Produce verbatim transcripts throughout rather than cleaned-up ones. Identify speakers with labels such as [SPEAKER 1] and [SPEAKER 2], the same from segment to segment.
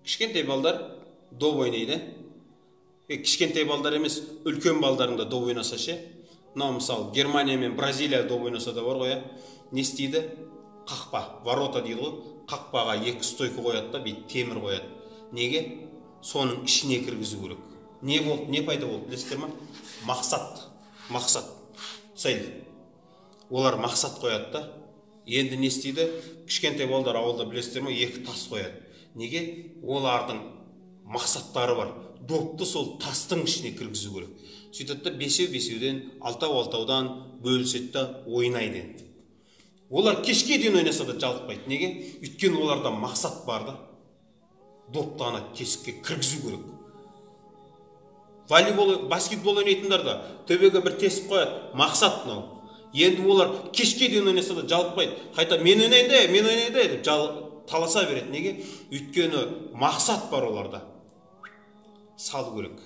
[SPEAKER 1] Кішкентай балдар доп ойнайды. Кішкентай балдар емес, үлкен балдарында доп ойнаса ше. Мынау мысалы Германия мен Бразилия доп ойнаса да бар ғой. Не істейді? Қақпа, ворота дейді ғой. Қақпаға екі стойка қояды да, бейт темір қояды. Неге? Соның ішіне кіргізу керек. Не болды, не пайда болды, білесіздер ма? Мақсат, мақсат. Сәл. Олар мақсат қояды да. Енді не істейді? Кішкентай балдар ауылда білесіздер ма? Екі тас қояды. Неге? Олардың мақсаттары бар. Допты сол тастың ішіне кіргізу керек. Сөйтеді бесеу-бесеуден, алтау-алтаудан бөліседі да ойнайды. Олар кешке дейін ойнаса да жалықпайды. Неге? Өйткені оларда мақсат бар да. Допты ана тесікке кіргізу керек. Волейбол, баскетбол ойнайтындар да төбеге бір тесік қояды. Мақсат мынау. Енді олар кешке дейін ойнаса да жалықпайды. Қайта мен ойнайды, мен ойнайды деп таласа береді. Неге? Өйткені мақсат бар оларда. Салу керек.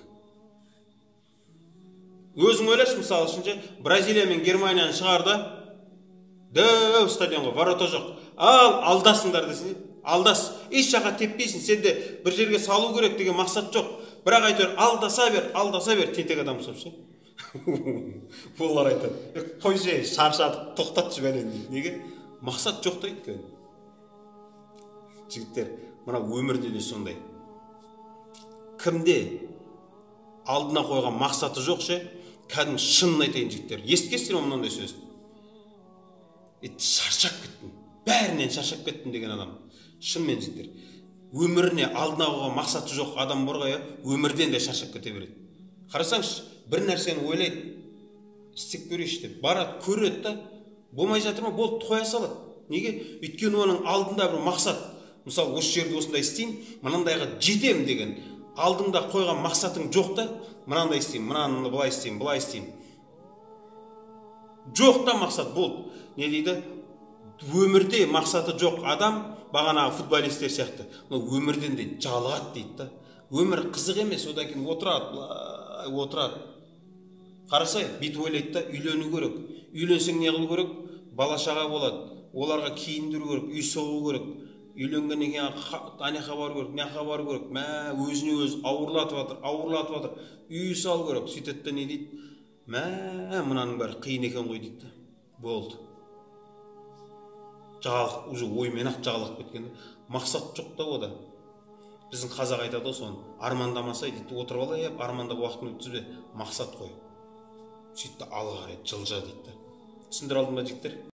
[SPEAKER 1] Өзің ойлашы, мысалы үшін Бразилия мен Германияны шығарды. Дөу стадионға ворота жоқ. Ал алдасыңдар десең, алдас. Еш жаққа теппейсің, сенде бір жерге салу керек деген мақсат жоқ. Бірақ айтыр, алдаса бер, алдаса бер, тентек адам сопшы. Олар айтады, қойшы, шаршадық, тоқтатшы бәлен дейді. Неге? Мақсат жоқ та өйткені. Жігіттер, мына өмірде де сондай. Кімде алдына қойған мақсаты жоқ ше, кәдімгі шынын айтайын жігіттер. Естігесіздер ме мынандай сөзді? Шаршап кеттім, бәрінен шаршап кеттім деген адам. Шынымен жігіттер. Өміріне алдына қойған мақсаты жоқ адам бар ғой, өмірден де шаршап кете береді. Қарасаңыз, бір нәрсені ойлайды, істеп көрейінші деп, барады, көреді да, болмай жатыр ма, болды, қоя салады. Неге? Өйткені оның алдында бір мақсат. Мысалы, осы жерде осындай істеймін, мынандайға жетем деген. Алдыңда қойған мақсатың жоқ та, мынандай істеймін, мынаны былай істеймін, былай істеймін. Жоқ та мақсат болды. Не дейді? Өмірде мақсаты жоқ адам, бағанағы футболистер сияқты, өмірден де жалығады дейді да. Өмір қызық емес, одан кейін отырады, отырады. Қарасай, бүйтіп ойлайды да, үйлену керек. Үйленсең не қылу керек? Бала шаға болады. Оларға киіндіру керек, үй соғу керек. Үйленгеннен кейін анеқа бару керек, неқа бару керек. Мә, өзіне өзі ауырлатып жатыр, ауырлатып жатыр. Үй салу керек. Сөйтеді не дейді? Мә, мынаның бәрі қиын екен ғой дейді. Болды. Жағалық, уже оймен ақ жағалық кеткен. Мақсат жоқ та ода. Біздің қазақ айтады соны. Армандамасай дейді. Отырып алай, армандап уақытын өткізбе. Мақсат қой. Сөйтті алға қарай жылжа дейді. Түсіндіре алдым ба жігіттер?